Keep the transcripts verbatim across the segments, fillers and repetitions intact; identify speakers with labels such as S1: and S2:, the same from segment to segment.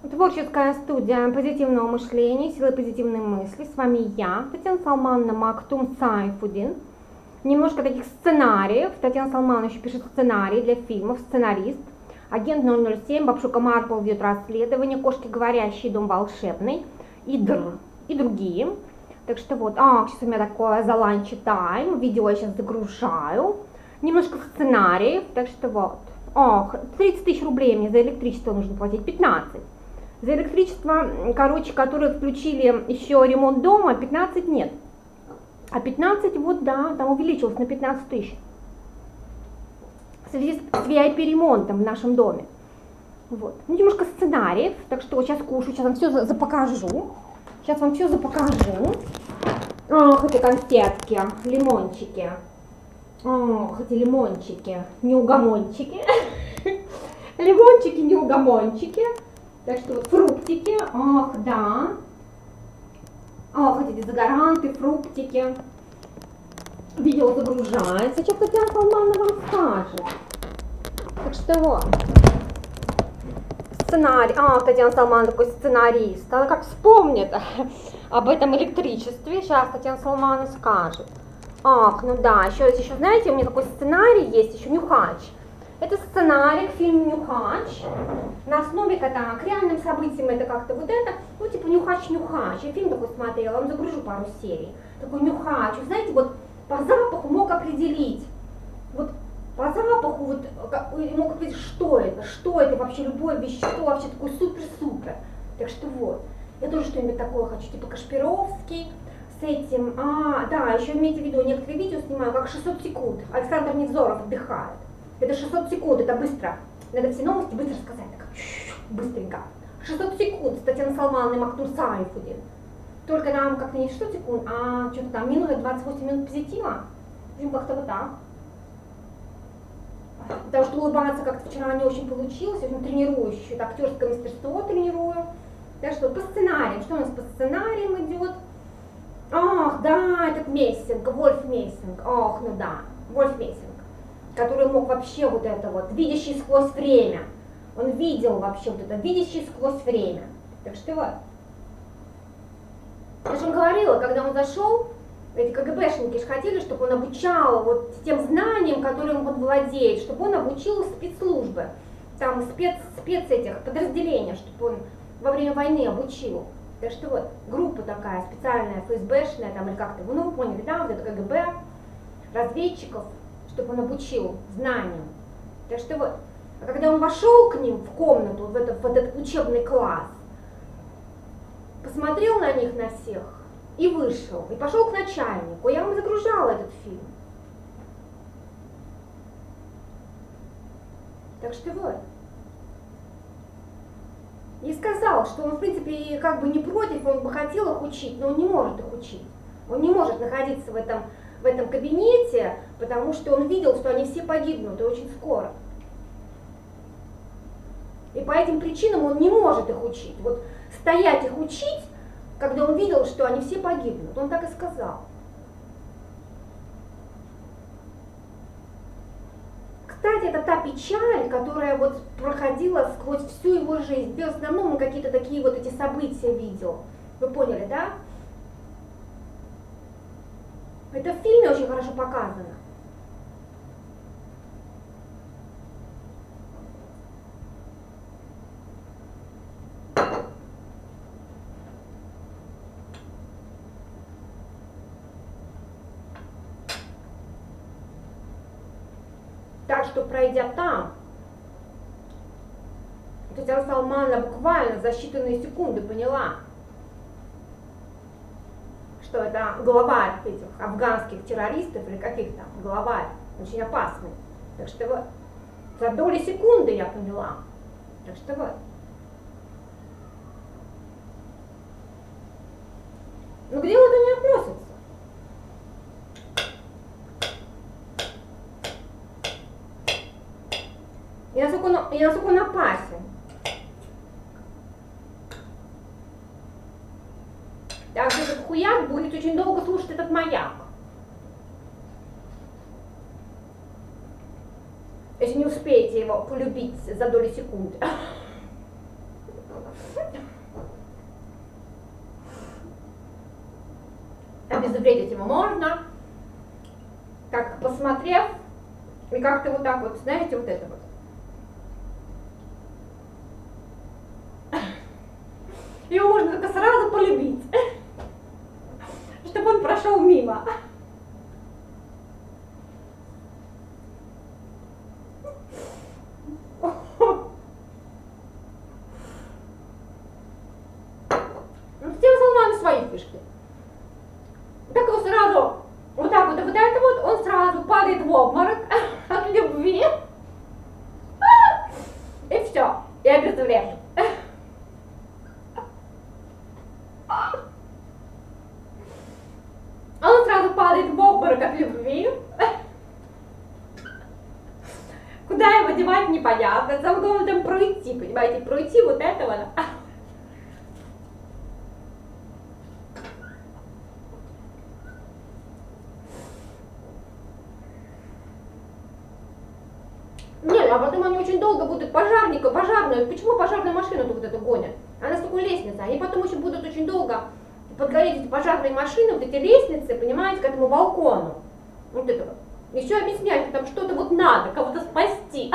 S1: Творческая студия позитивного мышления, силы позитивной мысли. С вами я, Татьяна Салмановна Мактум Сайфудин. Немножко таких сценариев. Татьяна Салмановна еще пишет сценарии для фильмов, сценарист. Агент ноль ноль семь, Бабушка Марпл ведет расследование, Кошки говорящие, Дом волшебный, и др, и другие. Так что вот, а, сейчас у меня такое за ланч тайм, видео я сейчас загружаю. Немножко сценариев, так что вот. Ох, тридцать тысяч рублей мне за электричество нужно платить, пятнадцать. За электричество, короче, которые включили еще ремонт дома, пятнадцать нет. А пятнадцать, вот да, там увеличилось на пятнадцать тысяч. В связи с ви ай пи-ремонтом в нашем доме. Вот. Ну, немножко сценариев, так что сейчас кушаю, сейчас вам все запокажу. Сейчас вам все запокажу. Ох, эти конфетки, лимончики. Ох, эти лимончики, неугомончики. Лимончики, неугомончики. Так что вот фруктики, ох, да. Ох, эти дезодоранты, фруктики. Видео загружается. Сейчас Татьяна Салмановна вам скажет. Так что вот. Сценарий. А, Татьяна Салмановна такой сценарист. Она как вспомнит об этом электричестве. Сейчас Татьяна Салмановна скажет. Ах, ну да, еще, еще, знаете, у меня такой сценарий есть, еще «Нюхач». Это сценарий к фильму «Нюхач». На основе кота, к реальным событиям это как-то вот это, ну типа «Нюхач-нюхач». Я фильм такой смотрела, вам загружу пару серий. Такой «Нюхач». Вы знаете, вот по запаху мог определить, вот по запаху вот мог определить, что это, что это вообще, любое вещество, вообще такой супер-супер. Так что вот, я тоже что-нибудь такое хочу, типа Кашпировский. С этим, а, да, еще имейте в виду, некоторые видео снимаю, как шестьсот секунд. Александр Невзоров отдыхает. Это шестьсот секунд, это быстро. Надо все новости быстро сказать, так, быстренько. шестьсот секунд с Татьяной Салмановной Мактум Сайфудин. Только нам как-то не шестьсот секунд, а что-то там минута, двадцать восемь минут позитива. В общем, как-то вот так. Потому что улыбаться как-то вчера не очень получилось, я тренируюсь, еще это актерское мастерство тренирую. Так что по сценариям, что у нас по сценариям идет? Ах, да, этот Мессинг, Вольф Мессинг, ох, ну да, Вольф Мессинг, который мог вообще вот это вот, видящий сквозь время, он видел вообще вот это, видящий сквозь время, так что вот. Я же вам говорила, когда он зашел, эти КГБшники же хотели, чтобы он обучал вот тем знаниям, которым он владеет, чтобы он обучил спецслужбы, там спец, спец этих подразделений, чтобы он во время войны обучил. Так что вот, группа такая специальная, эф эс бэшная, там, или как-то, ну, вы поняли, да, вот это КГБ, разведчиков, чтобы он обучил знаниям. Так что вот, а когда он вошел к ним в комнату, в, это, в этот учебный класс, посмотрел на них, на всех, и вышел, и пошел к начальнику. Я вам загружала этот фильм. Так что вот. И сказал, что он, в принципе, как бы не против, он бы хотел их учить, но он не может их учить. Он не может находиться в этом, в этом кабинете, потому что он видел, что они все погибнут, и очень скоро. И по этим причинам он не может их учить. Вот стоять их учить, когда он видел, что они все погибнут. Он так и сказал. Кстати, это та печаль, которая вот проходила сквозь всю его жизнь. В основном он какие-то такие вот эти события видел. Вы поняли, да? Это в фильме очень хорошо показано. Так что, пройдя там, Татьяна Салмановна буквально за считанные секунды поняла, что это главарь этих афганских террористов или каких там, главарь, очень опасный. Так что вот, за доли секунды я поняла. Так что вот. Ну к делу это не относится. И насколько он, и насколько он опасен. Так что этот хуяк будет очень долго слушать этот маяк. Если не успеете его полюбить за доли секунды. Обезвредить его можно, так посмотрев, и как-то вот так вот, знаете, вот это вот. Его можно только сразу полюбить, чтобы он прошел мимо. Татьяна Салмановна свои фишки. Так его сразу, вот так вот, вот это вот, он сразу падает в обморок от любви. И все, и обезврежен. Он сразу падает в обморок от любви. Куда его девать, непонятно. Самое главное там пройти, понимаете, пройти вот этого. Нет, а потом они очень долго будут пожарника, пожарную. Почему пожарную машину вот эту гонят? Она с такой лестницей. Они потом еще будут очень долго подгореть эти пожарные машины, вот эти лестницы, понимаете, к этому балкону. Вот это вот. Еще объяснять, что там что-то вот надо, кого-то спасти.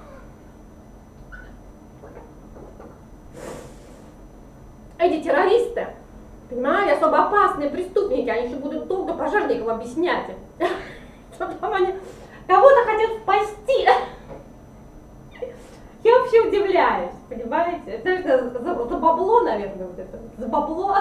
S1: Эти террористы, понимаете, особо опасные преступники, они еще будут долго пожарникам объяснять, что там они кого-то хотят спасти. Я вообще удивляюсь, понимаете? Это за, за, за бабло, наверное, вот это, за бабло.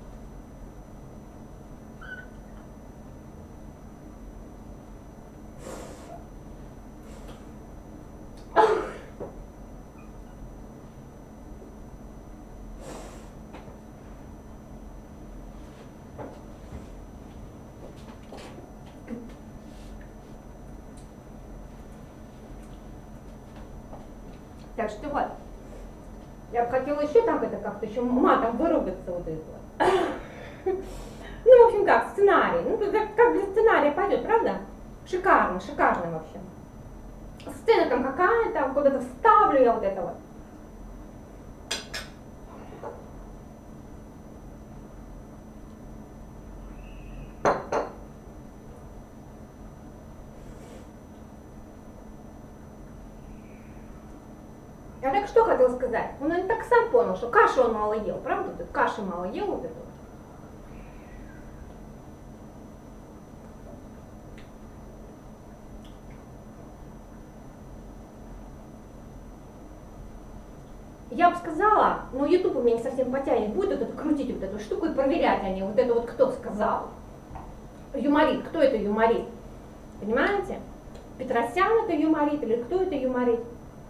S1: Так что вот, я бы хотела еще так это как-то еще матом выругаться вот это вот. Ну, в общем, как, сценарий. Ну, как, как для сценария пойдет, правда? Шикарно, шикарно вообще. Сцена там какая-то, куда-то вставлю я вот это вот. Я так что хотел сказать? Он и так сам понял, что кашу он мало ел, правда? Вот каши мало ел вот это вот. Я бы сказала, но YouTube у меня не совсем потянет, будет вот это крутить вот эту штуку и проверять они, вот это вот кто сказал. Юморит, кто это юморит? Понимаете? Петросян это юморит или кто это юморит?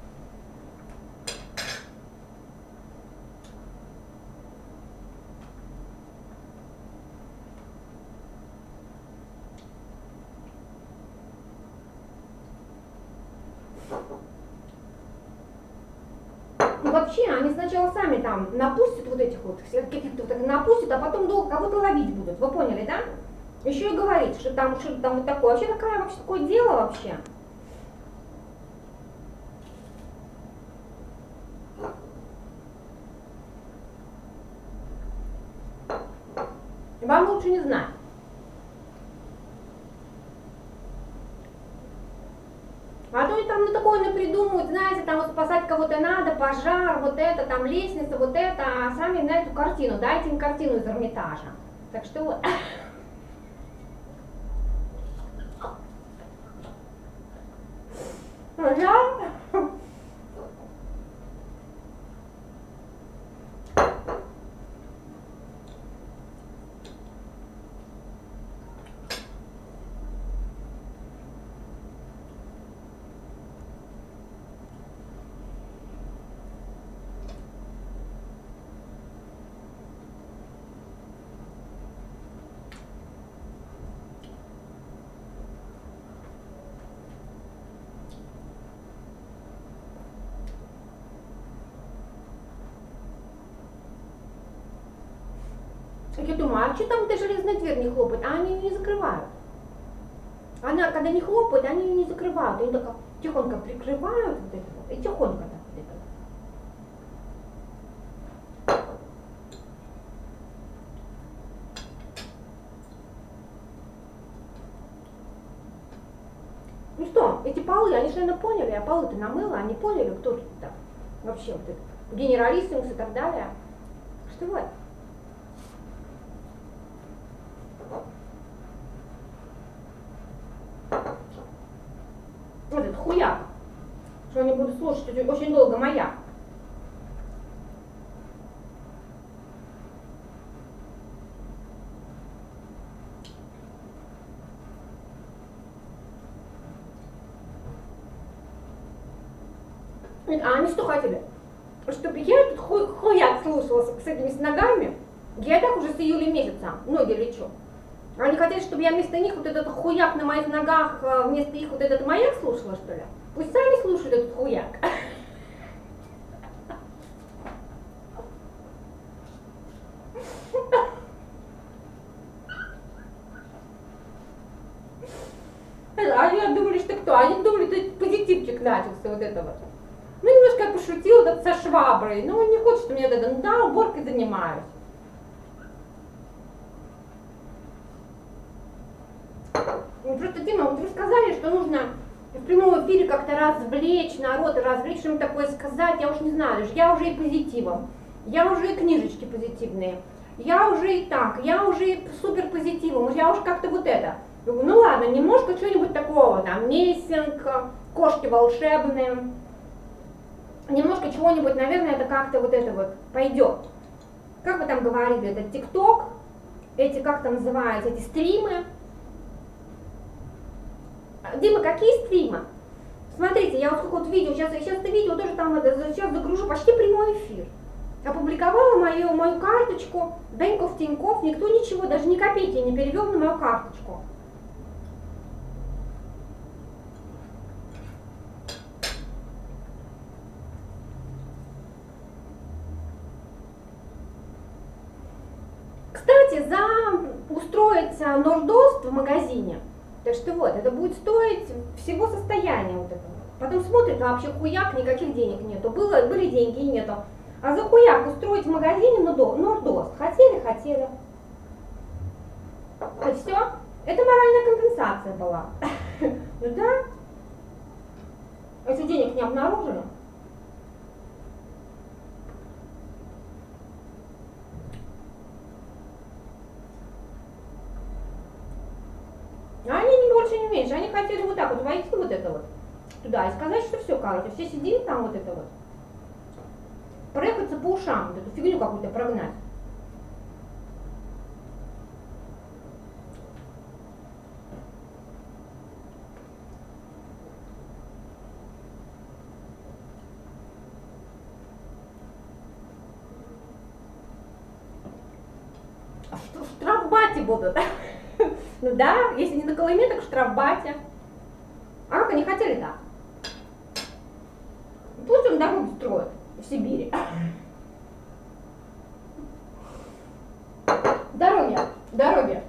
S1: Ну, вообще, они сначала сами там напустят вот этих вот, всех каких-то вот напустят, а потом долго кого-то ловить будут. Вы поняли, да? Еще и говорить, что там что-то там вот такое. Вообще такая вообще такое дело вообще. Вам лучше не знать. А то и там на такое напридумывают, знаете, там вот спасать кого-то надо, пожар, вот это, там лестница, вот это, а сами на эту картину, дайте им картину из Эрмитажа. Так что вот. Я думаю, а что там эта железная дверь не хлопает? А они ее не закрывают. Она, когда не хлопает, они ее не закрывают. Они так тихонько прикрывают вот это вот, и тихонько так вот это. Эти полы, они же, наверное, поняли, я полы-то намыла, они поняли, кто тут так вообще вот этот генералиссимус и так далее. Что вот. Вот этот хуяк, что они будут слушать очень долго моя. А они что хотели? Чтобы я этот хуй, хуяк слушала с, с этими с ногами, я и так уже с июля месяца ноги лечу. Они хотели, чтобы я вместо них вот этот хуяк на моих ногах, вместо их вот этот маяк слушала, что ли? Пусть сами слушают этот хуяк. А они думали, что кто? Они думали, что позитивчик начался, вот это вот. Ну, немножко я пошутила так со шваброй. Ну, не хочет мне это, ну да, уборкой занимаюсь. Просто, Дима, вот вы сказали, что нужно в прямом эфире как-то развлечь народ, и развлечь, что-нибудь такое сказать. Я уж не знаю, я уже и позитивом, я уже и книжечки позитивные, я уже и так, я уже и супер позитивом, я уж как-то вот это. Ну ладно, немножко чего-нибудь такого, там, мессинг, кошки волшебные. Немножко чего-нибудь, наверное, это как-то вот это вот пойдет. Как вы там говорили, это ТикТок, эти, как там называются, эти стримы. Дима, какие стримы? Смотрите, я вот сколько вот видео, сейчас, сейчас это видео тоже там, это, сейчас загружу почти прямой эфир. Опубликовала мою, мою карточку, Даньков, Тиньков, никто ничего, даже ни копейки не перевел на мою карточку. Кстати, за устроить нордост в магазине, так что вот, это будет стоить всего состояния вот этого. Потом смотрит, а вообще хуяк, никаких денег нету. Было, были деньги и нету. А за хуяк устроить в магазине нордост. Хотели, хотели. И все. Это моральная компенсация была. Ну да. Если денег не обнаружили. А они не больше, не меньше. Они хотели вот так вот войти вот это вот туда и сказать, что все, короче, все сидим там вот это вот. Проехаться по ушам, вот эту фигню какую-то прогнать. А что, в штрафбате будут? Ну да, если не на Колыме, так в штрафбате. А как они хотели-то? Пусть он дороги строит в Сибири. Дороги, дороги.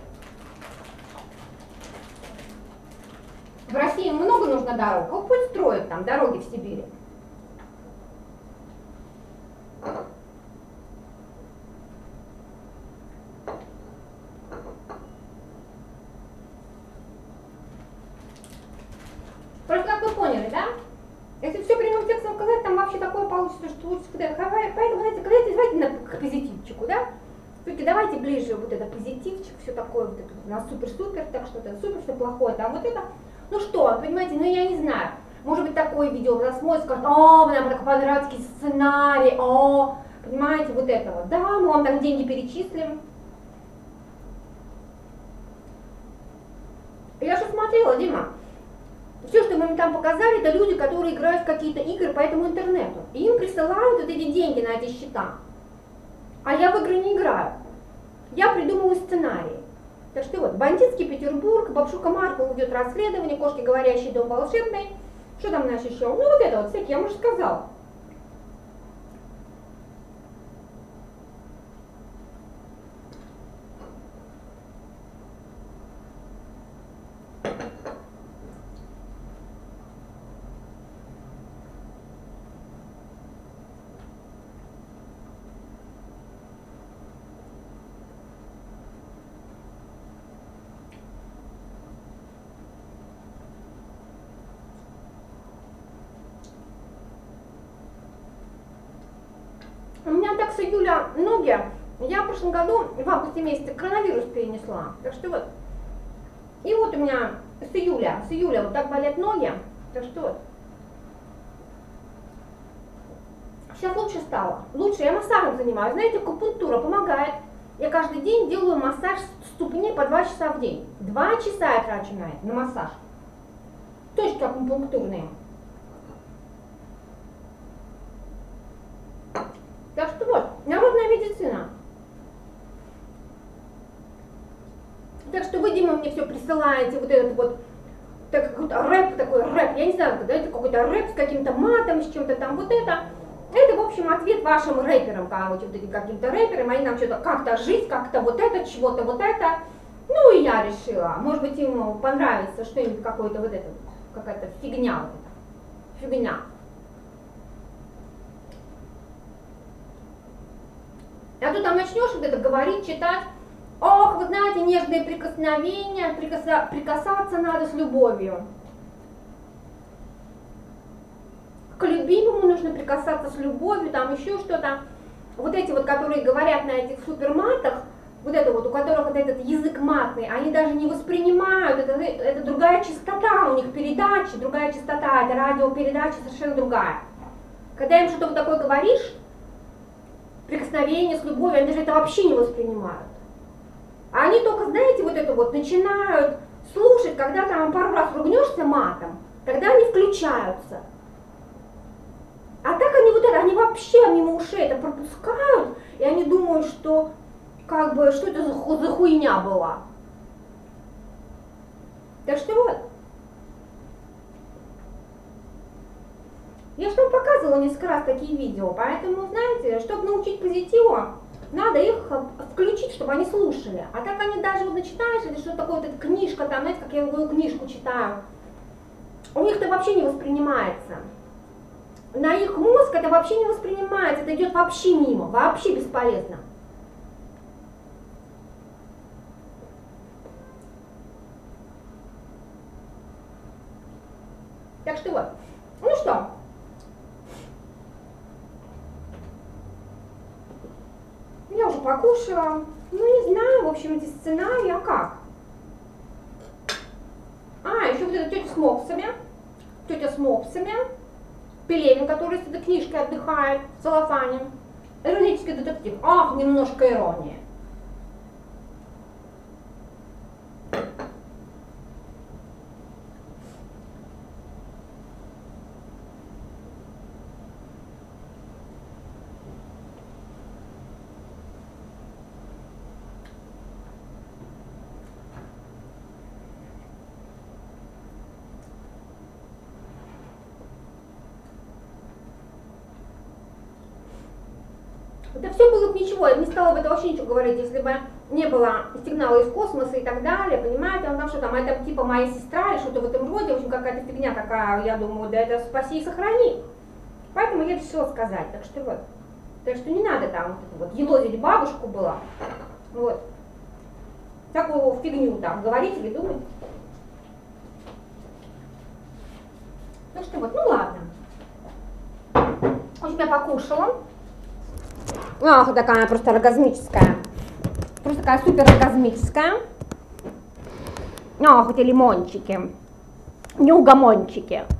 S1: В России много нужно дорог, а пусть строят там дороги в Сибири. Просто как вы поняли, да? Если все прямым текстом сказать, там вообще такое получится, что лучше... Поэтому, знаете, давайте, давайте на, к позитивчику, да? Все-таки давайте ближе вот это позитивчик, все такое, вот это у нас супер-супер, так что это супер, все плохое, там вот это. Ну что, понимаете, ну я не знаю. Может быть, такое видео вы посмотрите, скажет, о, нам так понравился сценарий, о, понимаете, вот это вот. Да, мы вам там деньги перечислим. Я же смотрела, Дима. Все, что мы им там показали, это люди, которые играют в какие-то игры по этому интернету. И им присылают вот эти деньги на эти счета. А я в игры не играю. Я придумываю сценарии. Так что вот, бандитский Петербург, Бабшука Маркова ведет расследование, кошки говорящий, дом волшебный. Что там значит еще? Ну вот это вот всякие, я уже сказала. У меня так с июля ноги, я в прошлом году в августе месяце коронавирус перенесла, так что вот. И вот у меня с июля, с июля вот так болят ноги, так что вот. Сейчас лучше стало, лучше, я массажем занимаюсь, знаете, акупунктура помогает. Я каждый день делаю массаж ступней по два часа в день. Два часа я трачу на это, на массаж. Точки акупунктурные. Так что вот, народная медицина. Так что вы, Дима, мне все присылаете, вот этот вот, так, какой-то рэп такой, рэп, я не знаю, да, это какой-то рэп с каким-то матом, с чем-то там, вот это. Это, в общем, ответ вашим рэперам, короче, вот этим каким-то рэперам, они нам что-то как-то жизнь, как-то вот это, чего-то вот это. Ну и я решила, может быть, ему понравится что-нибудь, какое-то вот это, какая-то фигня вот эта, фигня. А то там начнешь вот это говорить, читать, ох, вы знаете, нежные прикосновения, прикаса, прикасаться надо с любовью. К любимому нужно прикасаться с любовью, там еще что-то. Вот эти вот, которые говорят на этих суперматах, вот это вот, у которых вот этот язык матный, они даже не воспринимают, это, это другая частота у них передачи, другая частота, это радиопередача совершенно другая. Когда им что-то вот такое говоришь, прикосновение с любовью, они даже это вообще не воспринимают. А они только, знаете, вот это вот начинают слушать, когда там пару раз ругнешься матом, тогда они включаются. А так они вот это, они вообще мимо ушей это пропускают, и они думают, что как бы, что это за, ху, за хуйня была. Так что вот. Я же вам показывала несколько раз такие видео, поэтому, знаете, чтобы научить позитиву, надо их включить, чтобы они слушали. А так они даже, вот начинаешь, это что такое, вот эта книжка, там, знаете, как я говорю, книжку читаю, у них это вообще не воспринимается. На их мозг это вообще не воспринимается, это идет вообще мимо, вообще бесполезно. Так что вот, ну что, я уже покушала, ну не знаю, в общем, эти сценарии, а как? А, еще вот эта тетя с мопсами, тетя с мопсами, Пелевин, который с этой книжкой отдыхает в целлофане. Иронический детектив. Ах, немножко иронии. Это все было бы ничего, я не стала бы это вообще ничего говорить, если бы не было сигнала из космоса и так далее, понимаете, он там что там, это типа моя сестра или что-то в этом роде, в общем, какая-то фигня такая, я думаю, да это спаси и сохрани. Поэтому я решила сказать, так что вот, так что не надо там вот, это вот елозить бабушку было, вот, такую фигню там говорить или думать. Так что вот, ну ладно. В общем, я покушала. Ах, такая просто оргазмическая. Просто такая супер оргазмическая. Ах, эти лимончики. Неугомончики.